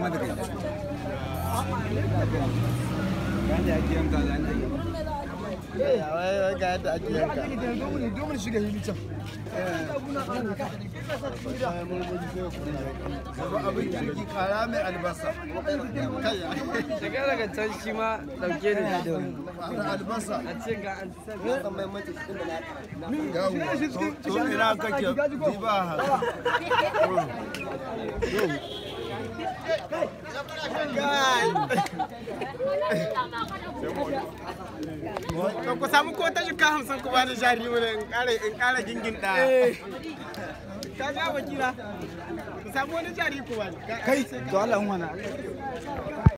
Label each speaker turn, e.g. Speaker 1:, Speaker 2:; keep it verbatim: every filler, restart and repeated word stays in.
Speaker 1: da ake yanka ga an dage.
Speaker 2: Wai ga yadda ake yanka.
Speaker 1: Domin shiga hili can. Abin kirki kara mai albasa.
Speaker 3: Daga daga can shi ma dauke da shi da wani.
Speaker 1: Albasa.
Speaker 3: A ce ga an san mai mace cikin da na.
Speaker 1: Yawo. To ina kake diba haka.
Speaker 2: Ku samu ko ta jika hamsin ku bani jari wani in ƙara gingin ɗa. Ka ga wakila. Ku samu wani jari ku bani.
Speaker 1: Kai, to Allah wana.